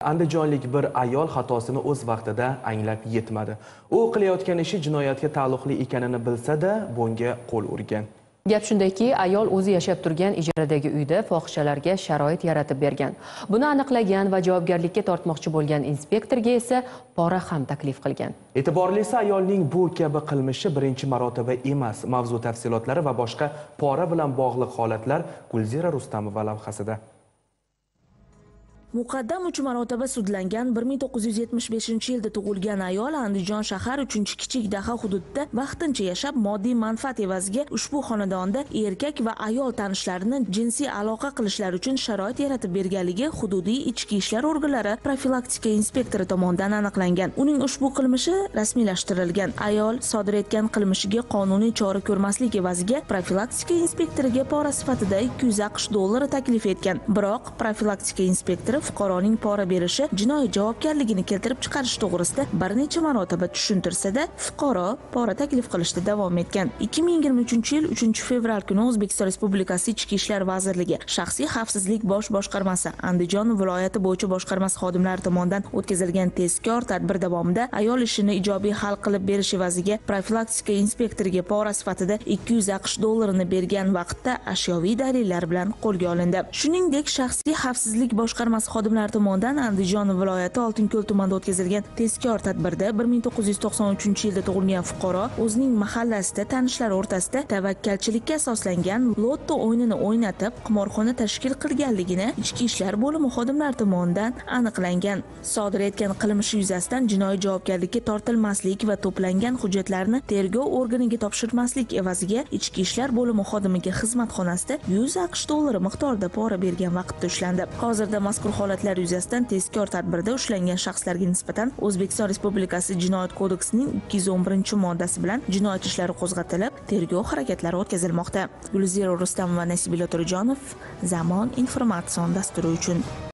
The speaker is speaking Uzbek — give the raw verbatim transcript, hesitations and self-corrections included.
Andijonlik bir ayol xatosini o'z vaqtida anglab yetmadi. U qilayotgan ishi jinoyatga taalluqli ekanini bilsa-da, bunga qo'l urgan. Gap shundayki, ayol o'zi yashab turgan ijaradagi uyda fohishalarga sharoit yaratib bergan. Buni aniqlagan va javobgarlikka tortmoqchi bo'lgan inspektorga esa pora ham taklif qilgan. E'tiborlisi, ayolning bu kabi qilmishi birinchi marotaba emas. Mavzu tafsilotlari va boshqa pora bilan bog'liq holatlar Gulzira Rustamova lavhasida. Muqaddam uch marotaba sudlangan bir ming to'qqiz yuz yetmish beshinchi yilda tug'ilgan ayol Andijon shahar uchinchi kichik daha hududida vaqtincha yashab, moddiy manfaat evaziga ushbu xonadonda erkak va ayol tanishlarini jinsiy aloqa qilishlari uchun sharoit yaratib berganligi hududiy ichki ishlar organlari profilaktika inspektori tomonidan aniqlangan. Uning ushbu qilmishi rasmiylashtirilgan. Ayol sodir etgan qilmishiga qonuniy chora ko'rmaslik evaziga profilaktika inspektoriga pora sifatida ikki yuz aqsh dollari taklif etgan. Biroq profilaktika inspektori fuqaroning pora berishi jinoiy javobgarligini keltirib chiqarish to'g'risida bir necha marotaba tushuntirsa-da, fuqaro pora taklif qilishda davom etgan. ikki ming yigirma uchinchi yil uchinchi fevral kuni O'zbekiston Respublikasi Ichki ishlar vazirligi Shaxsiy xavfsizlik bosh boshqarmasi Andijon viloyati bo'yicha boshqarmasi xodimlari tomonidan o'tkazilgan tezkor tadbir davomida ayol ishini ijobiy hal qilib berish evaziga profilaktika inspektoriga pora sifatida ikki yuz aqsh dollarini bergan vaqtda ashyoviy dalillar bilan qo'lga olindi. Shuningdek, Shaxsiy xavfsizlik boshqarmasi xodimlari tomonidan Andijon viloyati Oltinko'l tumanida o'tkazilgan tezkor tadbirda bir ming to'qqiz yuz to'qson uchinchi yilda tug'ilgan fuqaro o'zining mahallasida tanishlar o'rtasida tavakkalchilikka asoslangan lotto o'yinini o'ynatib, qimorxona tashkil qilganligini ichki ishlar bo'limi xodimlari tomonidan aniqlangan. Sodir etgan qilmishi yuzasidan jinoiy javobgarlikka tortilmaslik va to'plangan hujjatlarni tergov organiga topshirmaslik evaziga ichki ishlar bo'limi xodimiga xizmat xonasida yuz aqsh dollari miqdorida pora bergan vaqtda ushlandi. Hozirda mazkur holatlar yuzasidan tezkor tadbirda ushlangan shaxslarga nisbatan O'zbekiston Respublikasi Jinoyat kodeksining ikki yuz o'n birinchi moddasi bilan jinoyat ishlari qo'zg'atilib, tergov harakatlari o'tkazilmoqda. Gulzira Rustamova, Nasibilla Turjonov, Zamon informatsion dasturi uchun.